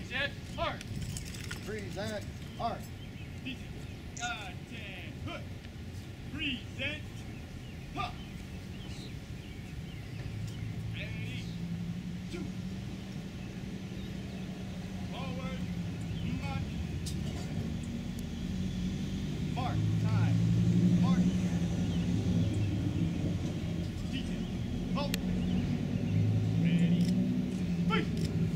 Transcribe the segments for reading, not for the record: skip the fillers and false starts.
Present hard. Present hard. God damn. Hook. Present. Huh. Ready. 2. Forward. March. Mark. Time. Mark. Detail. Halt. Ready. Fight.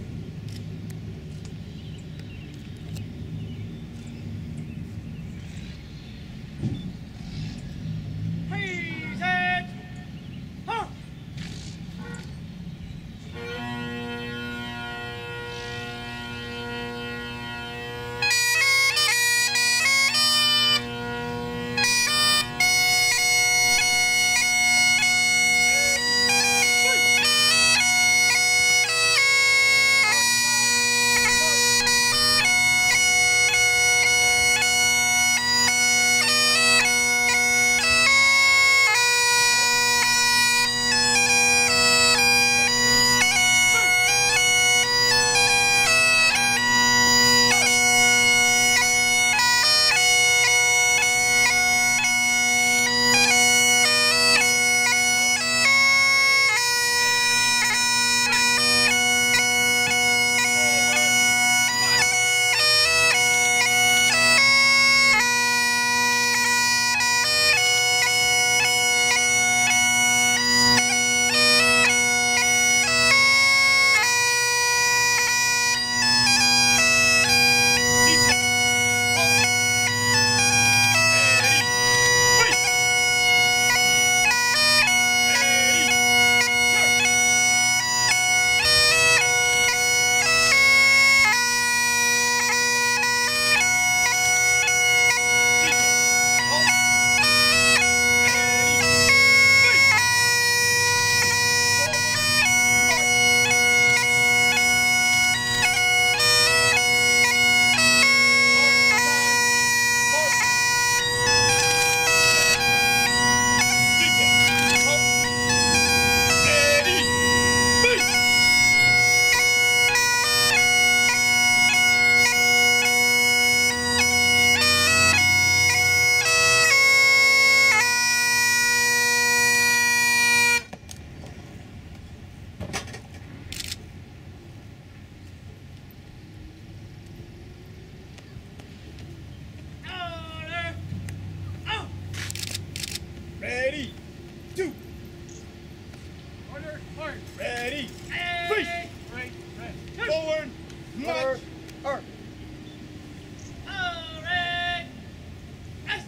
Present. Huh. Ready. 2. Order. March. Ready. Face. Right. Forward. March. Arc. All right. Yes.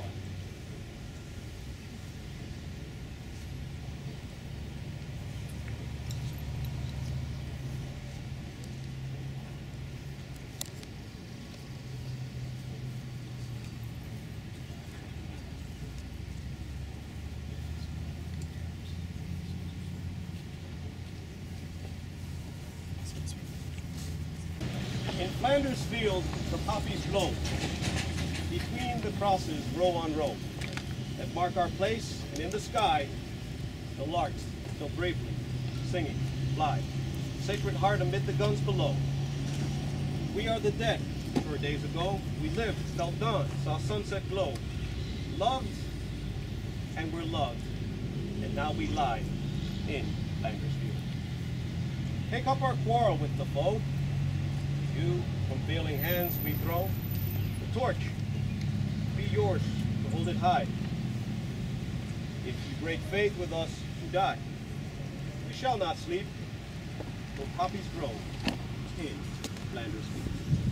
In Flanders field, the poppies blow. Between the crosses, row on row, that mark our place, and in the sky, the larks still bravely singing, fly. Sacred heart amid the guns below. We are the dead. 4 days ago, we lived, felt dawn, saw sunset glow. Loved, and we're loved. And now we lie in Flanders field. Take up our quarrel with the foe. You, from failing hands we throw. The torch, be yours to hold it high. If you break faith with us who die, we shall not sleep, till poppies grow in Flanders field.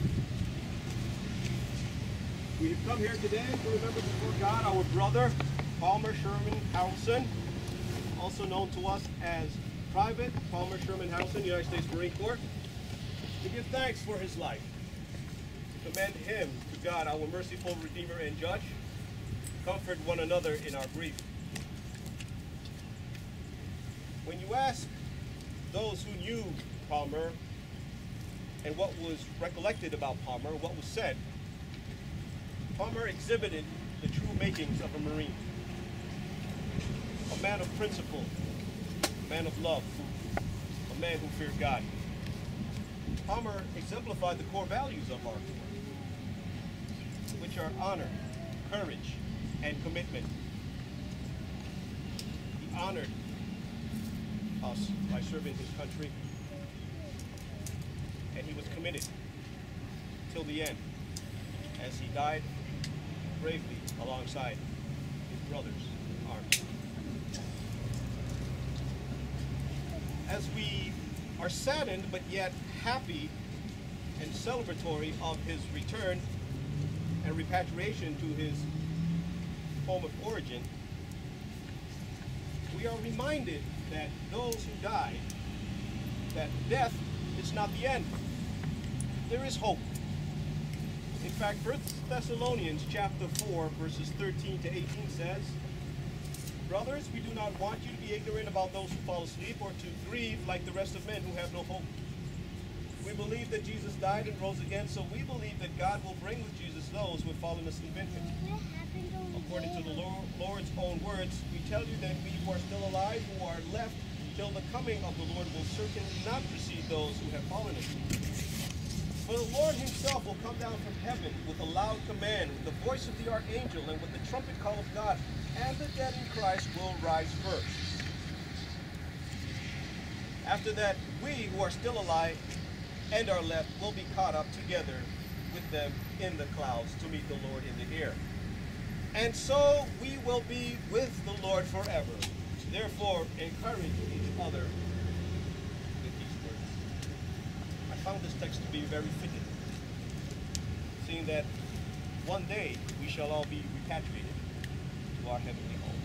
We have come here today to remember before God our brother, Palmer Sherman Haraldson, also known to us as Private Palmer Sherman Haraldson, United States Marine Corps, to give thanks for his life, to commend him to God, our merciful Redeemer and Judge, comfort one another in our grief. When you ask those who knew Palmer and what was recollected about Palmer, what was said, Palmer exhibited the true makings of a Marine. A man of principle, a man of love, a man who feared God. Palmer exemplified the core values of our corps, which are honor, courage, and commitment. He honored us by serving his country, and he was committed till the end as he died bravely alongside his brothers in arms. As we are saddened but yet happy and celebratory of his return and repatriation to his home of origin, we are reminded that those who die, that death is not the end. There is hope. In fact, 1 Thessalonians chapter 4, verses 13 to 18 says, "Brothers, we do not want you to be ignorant about those who fall asleep or to grieve like the rest of men who have no hope. We believe that Jesus died and rose again, so we believe that God will bring with Jesus those who have fallen asleep in him. According to the Lord's own words, we tell you that we who are still alive, who are left till the coming of the Lord, will certainly not precede those who have fallen asleep. For the Lord himself will come down from heaven with a loud command, with the voice of the archangel, and with the trumpet call of God, and the dead in Christ will rise first. After that, we who are still alive and are left will be caught up together with them in the clouds to meet the Lord in the air. And so we will be with the Lord forever. Therefore, encourage each other with these words." I found this text to be very fitting, seeing that one day we shall all be repatriated to our heavenly home.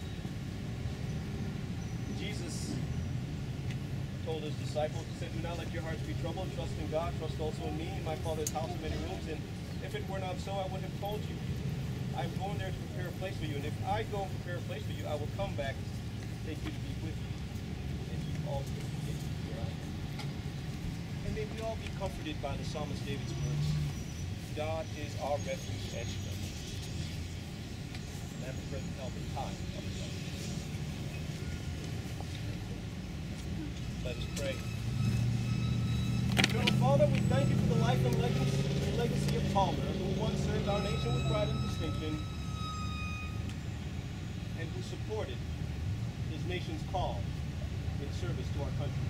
Jesus told his disciples, he said, "Do not let your hearts be troubled. Trust in God. Trust also in me. In my Father's house are many rooms, and if it were not so, I would have told you. I am going there to prepare a place for you, and if I go and prepare a place for you, I will come back, take you to be with you, and you also get where I am." And may we all be comforted by the psalmist David's words, "God is our refuge and strength, and the present help in time of trouble." Let us pray. Eternal Father, we thank you for the life and legacy of Palmer, who once served our nation with pride and distinction, and who supported his nation's call in service to our country.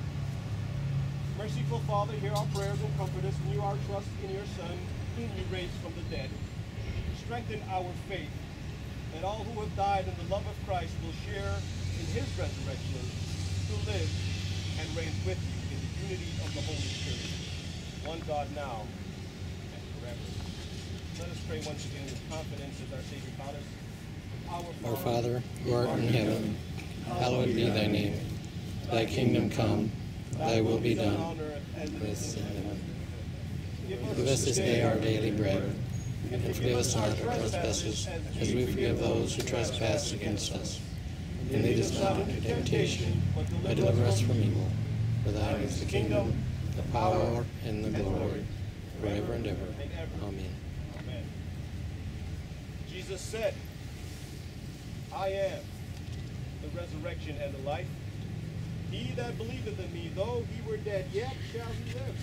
Merciful Father, hear our prayers and comfort us, renew our trust in your Son, whom you raised from the dead. Strengthen our faith, that all who have died in the love of Christ will share in his resurrection, to live and reign with you in the unity of the Holy Spirit, one God now and forever. Let us pray once again with confidence as our Savior taught us. Our Father, who art in heaven, hallowed be thy name. Thy kingdom come, thy will be done, as in heaven. Give us this day our daily bread, and forgive us our trespasses, as we forgive those who trespass against us. And lead us not into temptation, but deliver us from evil. For thine is the kingdom, the power, and the glory, forever and ever. Amen. Amen. Jesus said, "I am the resurrection and the life. He that believeth in me, though he were dead, yet shall he live."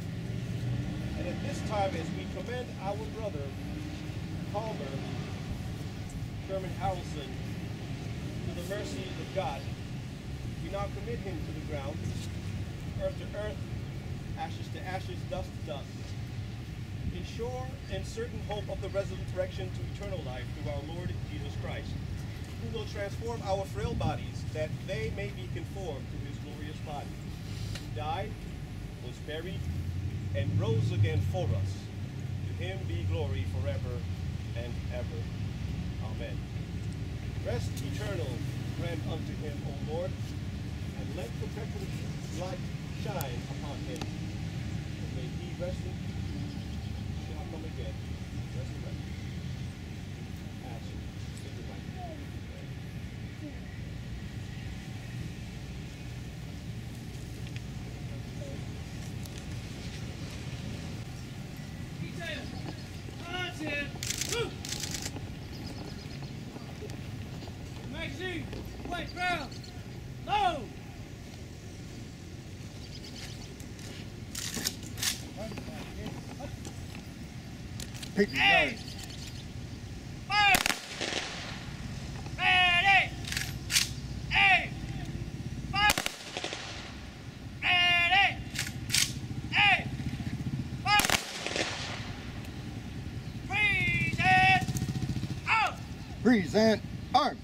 And at this time, as we commend our brother, Palmer Sherman Haraldson, to the mercies of God, we now commit him to the ground, earth to earth, ashes to ashes, dust to dust, in sure and certain hope of the resurrection to eternal life through our Lord Jesus Christ, who will transform our frail bodies, that they may be conformed to his glorious body, who died, was buried, and rose again for us. To him be glory forever and ever. Amen. Rest eternal grant unto him, O Lord, and let perpetual light shine upon him. And may he rest in peace, shall come again, resurrected. Ask in the mighty name. Magazine, white ground, low. Pick your Hey! guns. Fire! Ready! Hey! Fire! Ready! Hey! Fire! Present! Out! Present. Arms.